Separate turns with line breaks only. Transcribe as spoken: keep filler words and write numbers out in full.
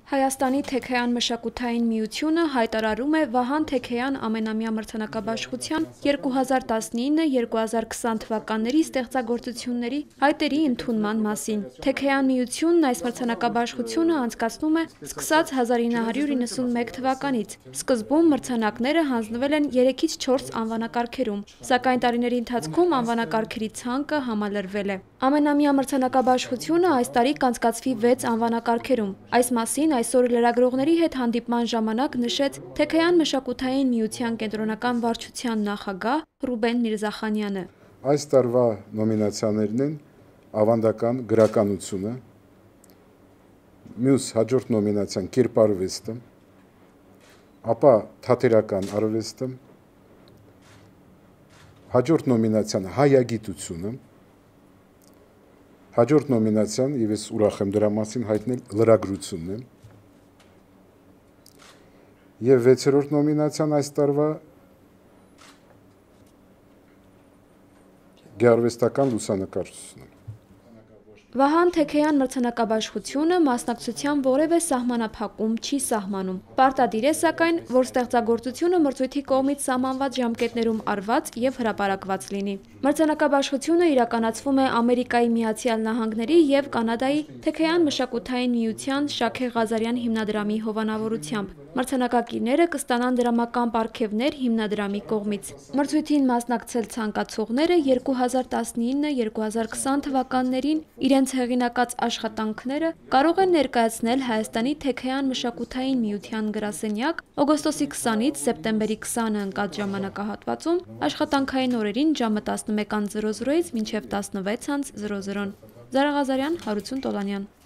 Հայաստանի Թեքեյան մշակութային միությունը հայտարարում է Վահան Թեքեյան ամենամյա մրցանակաբաշխության երկու հազար տասնինը երկու հազար քսան թվականների ստեղծագործությունների հայտերի ընդունման մասին։ Թեքեյան միությունն այս մրցանակաբաշխությունը անցկացնում է սկսած հազար ինը հարյուր իննսունմեկ թվականից։ Սկզբում մրցանակները հանձնվել են երեքից չորս անվանակարգերում, սակայն տարիների ընթացքում անվանակարգերի ցանկը համալրվել է։ Ամենամյա մրցանակաբաշխությունը այս տարի կանցկացվի վեց անվանակարգերում։ Այս մասին այսօր լրագրողների հետ հանդիպման ժամանակ նշեց Թեքեյան մշակութային միության կենտրոնական վարչության նախագահ Ռուբեն Միրզախանյանը։
Այս տարվա նոմինացիաներն են ավանդական գրականությունը, մյուս հաջորդ նոմինացիան կերպարվեստը, ապա թատերական արվեստը, հաջորդ նոմինացիան հայագիտությունը, հաջորդ նոմինացիան, եւ ես ուրախ եմ դրա մասին հայտնել, լրագրությունն է, եւ վեցերորդ նոմինացիան այս տարվա գեղարվեստական լուսանկարչությունն է։
Վահան Թեքեյան մրցանակաբաշխությունը մասնակցության որևէ սահմանափակում չի սահմանում։ Պարտադիր է սակայն, որ ստեղծագործությունը մրցույթի կողմից սահմանված ժամկետներում արված եւ հրապարակված լինի։ Մրցանակաբաշխությունը իրականացվում է Ամերիկայի Միացյալ Նահանգների եւ Կանադայի Թեքեյան մշակութային միության Շաքե Ղազարյան հիմնադրամի հովանավորությամբ։ Մրցանակակիրները կստանան դրամական պարգևներ հիմնադրամի կողմից։ Մրցույթին մասնակցել ցանկացողները երկու հազար տասնինը երկու հազար քսան թվականներին իրենց հեղինակած աշխատանքները կարող են ներկայացնել Հայաստանի Թեքեյան մշակութային միության գրասենյակ օգոստոսի քսանից սեպտեմբերի քսանը ընկած ժամանակահատվածում աշխատանքային օրերին ժամը տասնմեկ զրո զրոից մինչև տասնվեց զրո զրոն։ Զարա Ղազարյան, Հարություն Տոլանյան։